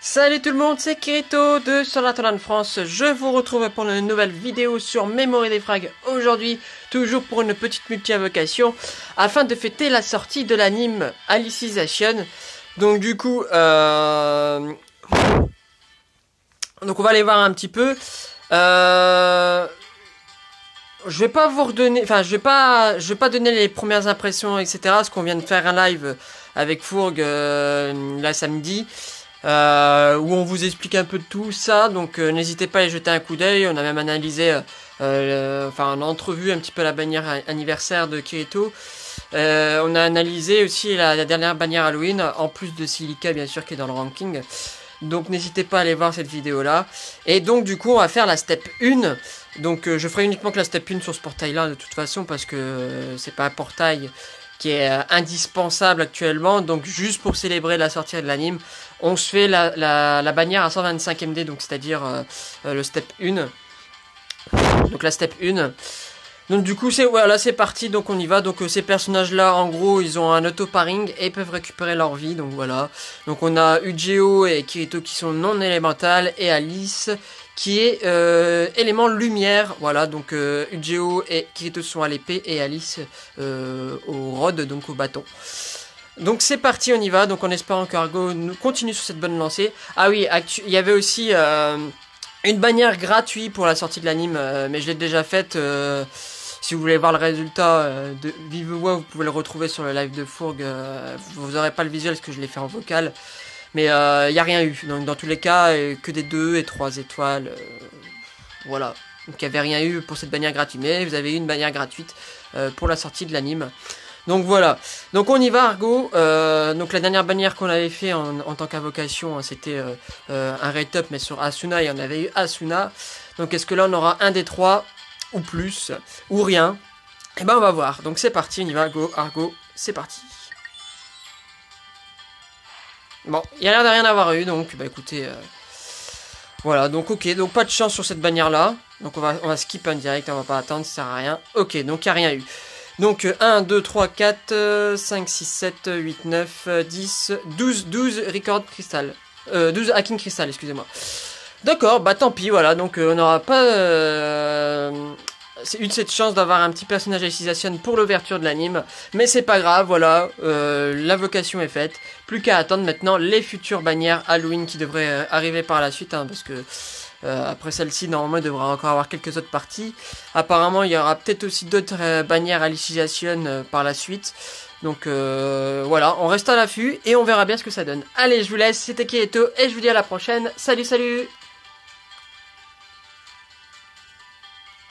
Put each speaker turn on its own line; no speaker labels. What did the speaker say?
Salut tout le monde, c'est Kirito de Solatolan France. Je vous retrouve pour une nouvelle vidéo sur Memory des Frags. Aujourd'hui, toujours pour une petite multi-invocation, afin de fêter la sortie de l'anime Alicization. Donc du coup, donc on va aller voir un petit peu. Je vais pas vous redonner, enfin je vais pas donner les premières impressions, etc. Parce qu'on vient de faire un live avec Fourg là samedi. Où on vous explique un peu de tout ça, donc n'hésitez pas à y jeter un coup d'œil. On a même analysé, enfin on a entrevu un petit peu la bannière anniversaire de Kirito. On a analysé aussi la dernière bannière Halloween, en plus de Silica bien sûr qui est dans le ranking. Donc n'hésitez pas à aller voir cette vidéo là. Et donc du coup on va faire la step 1. Donc je ferai uniquement que la step 1 sur ce portail là de toute façon, parce que c'est pas un portail qui est indispensable actuellement. Donc juste pour célébrer la sortie de l'anime, on se fait la bannière à 125 MD, donc c'est-à-dire le step 1. Donc la step 1. Donc du coup c'est voilà, c'est parti, donc on y va. Donc ces personnages là en gros ils ont un auto paring et peuvent récupérer leur vie, donc voilà. Donc on a Ugeo et Kirito qui sont non élémentales, et Alice qui est élément lumière. Voilà, donc Ugeo et Kirito sont à l'épée et Alice au rod, donc au bâton. Donc c'est parti, on y va. Donc en espérant qu'Argo continue sur cette bonne lancée. Ah oui, il y avait aussi une bannière gratuite pour la sortie de l'anime, mais je l'ai déjà faite. Si vous voulez voir le résultat de vive voix, vous pouvez le retrouver sur le live de Fourg. Vous n'aurez pas le visuel parce que je l'ai fait en vocal. Mais il n'y a rien eu. Donc dans tous les cas, que des 2 et 3 étoiles. Voilà. Donc il n'y avait rien eu pour cette bannière gratuite. Mais vous avez eu une bannière gratuite pour la sortie de l'anime. Donc voilà. Donc on y va, Argo. Donc la dernière bannière qu'on avait fait en tant qu'invocation, hein, c'était un rate up mais sur Asuna, et on avait eu Asuna. Donc est-ce que là on aura un des 3 ou plus ou rien? Et ben on va voir. Donc c'est parti, on y va, go Argo, c'est parti. Bon, il y a l'air de rien avoir eu, donc bah écoutez, voilà, donc ok, donc pas de chance sur cette bannière là. Donc on va skip un direct, on va pas attendre, ça sert à rien. Ok, donc il n'y a rien eu. Donc 1, 2, 3, 4, 5, 6, 7, 8, 9, 10, 12 record cristal. 12 hacking cristal, excusez-moi. D'accord, bah tant pis, voilà, donc on n'aura pas c'est eu de cette chance d'avoir un petit personnage Alicization pour l'ouverture de l'anime. Mais c'est pas grave, voilà, l'invocation est faite. Plus qu'à attendre maintenant les futures bannières Halloween qui devraient arriver par la suite, hein, parce que après celle-ci, normalement, il devrait encore avoir quelques autres parties. Apparemment, il y aura peut-être aussi d'autres bannières Alicization par la suite. Donc voilà, on reste à l'affût et on verra bien ce que ça donne. Allez, je vous laisse, c'était Kirito et je vous dis à la prochaine. Salut, salut!